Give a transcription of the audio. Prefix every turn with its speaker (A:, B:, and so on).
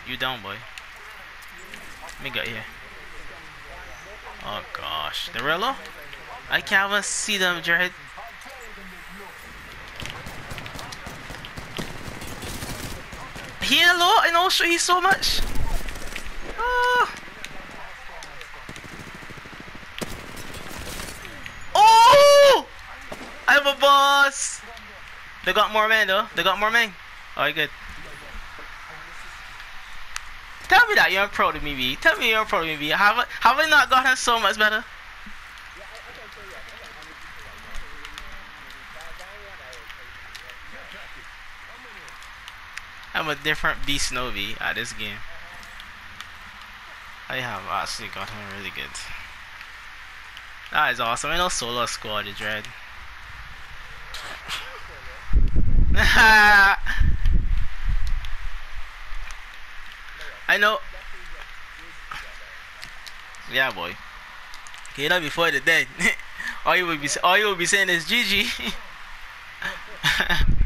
A: You down, boy. Let me get here. Oh gosh. The Rillo? I can't even see them, Jared. He ain't low, and also he's so much. Oh! Oh! I'm a boss! They got more men though. They got more men. Alright, good. Tell me that you're proud of me, B. Tell me you're proud of me, B. Have I not gotten so much better? I'm a different beast, Novi, at this game. I have actually gotten really good. That is awesome. I know solo squad is red. I know. Yeah, boy. You know before the dead. all you will be saying is GG.